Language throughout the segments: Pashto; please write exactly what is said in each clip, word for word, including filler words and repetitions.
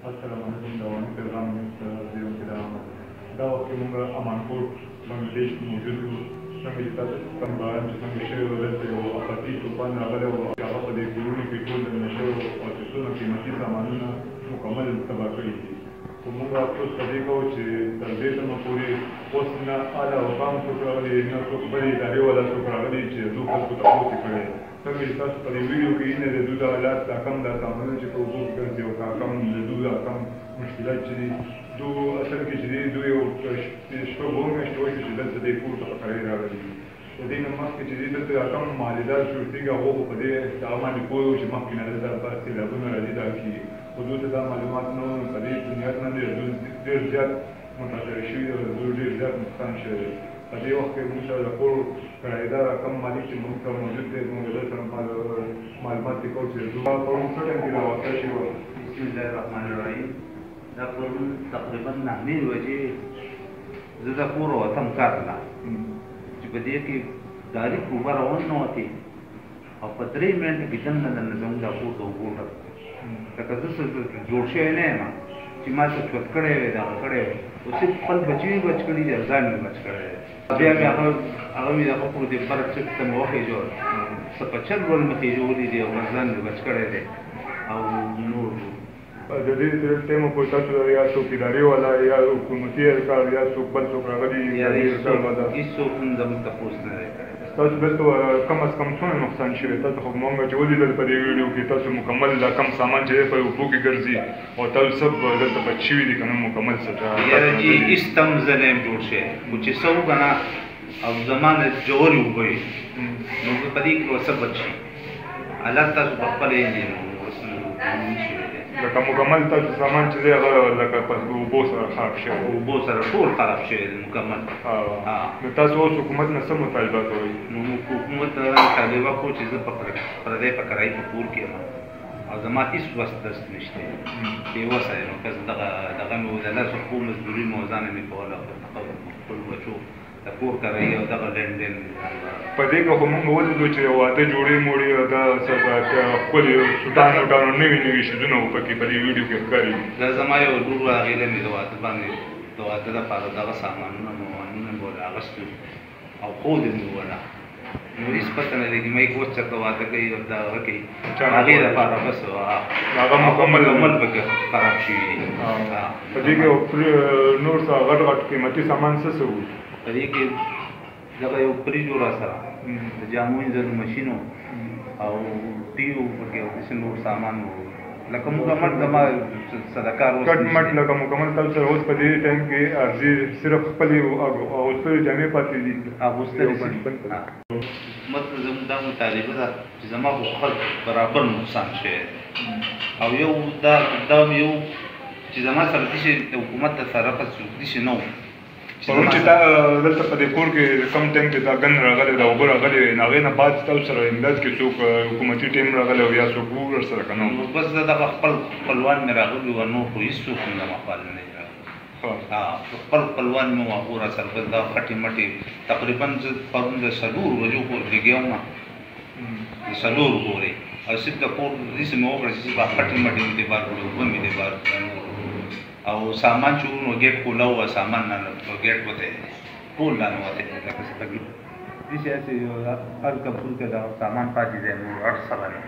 السلام علیکم د افغاني پیغام د یو کې دا دا وخت موږ امانپور بنګلادیش موجود وو څنګه چې تاسو کوم بیان چې څنګه شوی و دلته یو افغاني طوفان راغلی و هغه په دې کورونو کې ټول د نشو او څونه قیمتي سامانونه مکمل تباه کړي دي خو موږ افسوس په دې کوو چې تر دې دمه پورې اوس نه اعلی مقام څوک راغلی نه څوک بلې ادارې والا څوک راغلی چې دو خلکو تپوس یې کړی څنګه چې تاسو په دې ویډیو کې نه د دوی د حالات دا کم دا سامانونه چې په اوبو کې ګرځي او دا کم د دوی دا کم مشکلات چې دي دو اصل کې چې دي دوی یو شپږ اووه میاشتې وشوې چې دلته دې کور ته په کرایه راغلي دي د دې نه مخکې چې دي دلته دا کم مالیدار شورتېږي هغو خو په دې هغه باندې پوه وو چې مخکې نه دلته دا سیلابونه راځي دا کېږي خو دوی ته دا معلومات نه وو په دې بنیاد باندې دوی ډېر زیات متاثره شوي دي او دوی ډېر زیات نقصان شوی دی په دې وخت کې موږ سره د کور کرایهدار کم مالک چې موږ سره موجود دی موږ د سره معلومات یې کوو چې دوی پرون څه ټایم کې راوسته شوي وه بسم الله الرحمن الرحیم دا پرون تقریبا نهه نیمې بجې زه د کور وتم کار ته چې په دې کې ډایرکټ اوبه روان نه وتې او په درې منټه کې دننه دننه زموږ دا کور ته اوبه ډک لکه زه څه جوړ شوی نه یم چې ما څه چوت کړی وی دغه کړی وی خو صرف خپل بچي مې بچ کړي دي او ځان مې بچ کړی دی بیا مې هغه هغه مې دغه پورې د بره چت ته مې وخېږو څه په چل ول مې خېژولي دي او ځان مې بچ کړی دی او نور د دې ټایمه پورې تاسو یا څوک ادارې والا یا حکومتي اهلکار یا څوک بل څوک راغلي هېڅوک هم زموږ تپوس نه دی تاسو دلته کم از کم څومره نقصان شوی تاسو خو مونږ چې ولیدل په دې ویډیو کې تاسو مکمل دا کم سامان چې دی په اوبو کې ګرځي او تاسو سب دلته بچ شوي دي که نه مکمل څه یاره جي هېڅ تم زه نه یم جوړ شوی خو چې څه وکړه او زما نه ژورې اوبه وي نو په دې کې به څه بچ شي حالات تاسو په خپله یې لکه مکمل تاسو سامان چې دی هغه لکه په اوبو سره خراب شوی اوبو سره ټول خراب شوی دی مکمل نو تاسو اوس حکومت نه څه مطالبه کوئ نو حکومت نه مطالبه کوو چې زه په پردی په کرایي په کور کې یم او زما هېڅ وس دست نشته بېوسه یم که دغه دغه مې و د لسو پښو مزدوري مې و ځانه مې کوله خپلو بچو د کور کرایي او دغه لینډین په دې کې خو موږ ولیدو چې واده جوړې موړې دا ښکلې سوټان وټانو نوي نوي شیزونه وو پکې په دې ویډیو کې ښکاري دا زما یو لور وه هغې له مې د واده باندې د واده دپاره دغه سامانونه موانونه مې ورله اخیستي او ښود یې مې وله نو هېڅ پته نه لګي ما یې اوس چېرته واده کوي او دا هغه کوي هغې دپاره بس هغه مکمل مکمل پکې خراب شوي دي په دې کې نور څه غټ غټ قیمتي سامان څه څه وو په دې کې دغه یو فریج و راسره د جامو وینځلو ماشین او ټي وو پکې او داسې نور سامان و لکه مکمل زما صدکار کټ مټ لکه مکمل تاسو سره اوس په دې ټایم کې عرضي صرف خپلې اغوستلې جامې پاتې دي اغوستلې حکومت ته زموږ دا مطالبه ده چې زما خو خلک برابر نقصان شوی او یو دا دا یو چې زما سره داسې د حکومت د طرفه څوک داسې نه و پرون چې تا دلته په دې کور کې کم ټایم کې دا ګن راغلی دا اوبه راغلې وې نو هغې نه بعد تاسو سره امداد کې څوک حکومتي ټیم راغلی او یا څوک وو ورسره که نه نو بس زه دغه خپل خپلوان مې راغلي وو نور خو هېڅوک هم زما خپل نه دي راغلي خپل خپلوان مې وو هغو راسره بس دا خټې مټې تقریبا زه پرون د څلورو بجو پورې لګیا وم د څلورو پورې او صرف د کور داسې مې وکړه چې صرف خټې مټې مې دې بار کړې اوبه مې دې بار کړه او سامان چې نو ګیټ کولا وه سامان نه ګیټ وتی ټول نه ننوتی لکه څه پکې داسې هسې هر کپسول کې دغه سامان پاتې دی نور هر څه باندې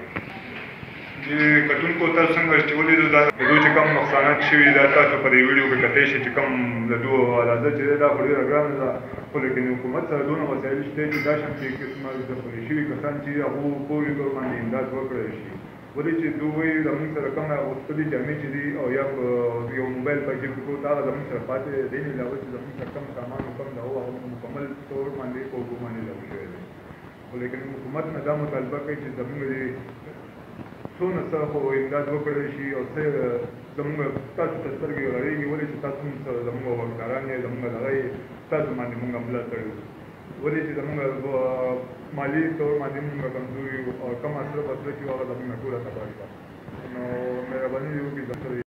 د کتونکو تاسو څنګه چې ولیدو دا د دوی چې کوم نقصانات شوي دا تاسو په دې ویډیو کې کتی شي چې کوم د دوی اندازه چې دی دا خو ډېره ګرانه ده خو لیکن حکومت سره دونه وسایل شته چې دا شان کې قسمه ځپلي شوي کسان چې هغو پورې پر باندې امداد وکړی شي ولې چې دوی وایي زموږ سره کومه اغوستلې جامې چې دي او یا یو موبایل په جیب کې پروت هغه زموږ سره پاتې دی نه علاوه چې زموږ سره کوم سامان او کوم دا و هغه مکمل طور باندې په اوبو باندې لاګو شوی دی خو لیکن حکومت نه دا مطالبه کوي چې زموږ د څونه څه خو امداد وکړی شي او څه زموږ تاسو ته سترګې غړېږي ولې چې تاسو هم زموږ واکداران یې زموږ دغه یې تاسو باندې موږ حمله کړې وو ولې چې زموږ مالي طور باندې موږ کمزوري یو او کوم اثر به څه چې هغه زموږ ټوله تباه کړه نو مهرباني وکړئ